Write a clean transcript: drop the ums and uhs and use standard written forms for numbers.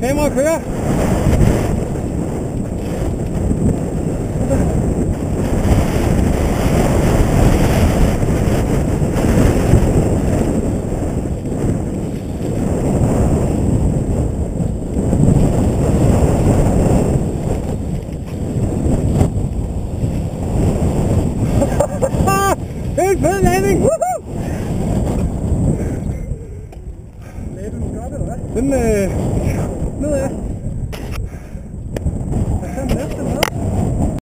Kamera kører. Helt fed landing! Woohoo! Lagde du den op, eller hvad? Den, nedad.